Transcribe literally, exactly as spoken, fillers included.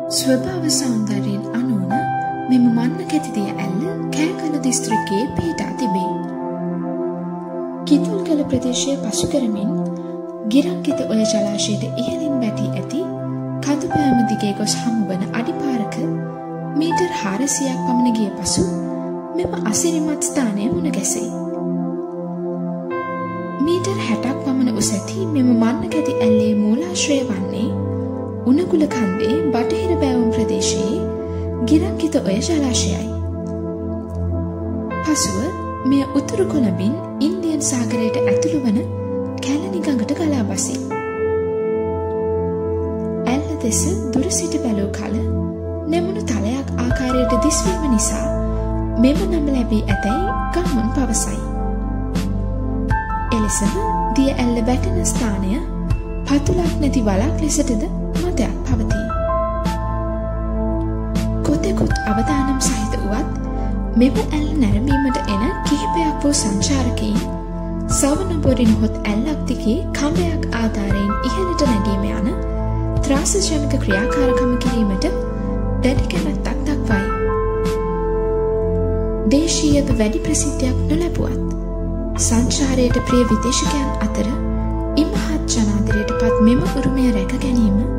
ස්වභාව සෞන්දර්යයෙන් අනුන මෙම මන්නකැති දිය ඇල්ල කෑගල්ල දිස්ත්‍රික්කයේ පිහිටා තිබේ. කිතුල්ගල ප්‍රදේශය පසු කරමින් ගිරක්කිත ඔය ජලාශයට ඉහළින් වැටී ඇති කඳුපෑම දිගේ ගොස් හමුවන අඩිපාරක මීටර් හාරසියක් පමණ ගිය පසු මෙම අසිරිමත් ස්ථානය මුණ ගැසෙයි. මීටර් හැටක් පමණ උස ඇති මෙම මන්නකැති ඇල්ලේ මූලාශ්‍රය වන්නේ උණකුල කන්දේ බටහිර බැවුම් ප්‍රදේශයේ ගිරක්කිත ඔය ජලාශයයි. පසුව මෙය උතුරු කොළඹින් ඉන්දියන් සාගරයට ඇතුළු වන කැලණි ගඟට ගලා බසී. ඇල්ල දෙස දුර සිට බැලූ කල නැමුණු තලයක් ආකාරයට දිස්වීම නිසා මෙම නම ලැබී ඇතැයි ගම්මුන් පවසයි. එලෙසම දිය ඇල්ල වැටෙන ස්ථානය පතුලක් නැති වලක් ලෙසටද මතයක් පවතී. කොතෙකුත් අවදානම් සහිත වුවත් මෙම ඇල්ල නැරඹීමට එන කිහිපයක් වූ සංචාරකයින් සවනබොරි නොහොත් ඇල්ලක් දිගේ කඹයක් ආධාරයෙන් ඉහළට නැගීම යන ත්‍රාසජනක ක්‍රියාකාරකම කිරීමට දැඩි කැමැත්තක් දක්වයි. දේශීයව වැඩි ප්‍රසිද්ධියක් නොලැබුවත් සංචාරයට ප්‍රිය විදේශිකයන් අතර ඉමහත් ජනාදරයට පත් මෙම උරුමය රැක ගැනීම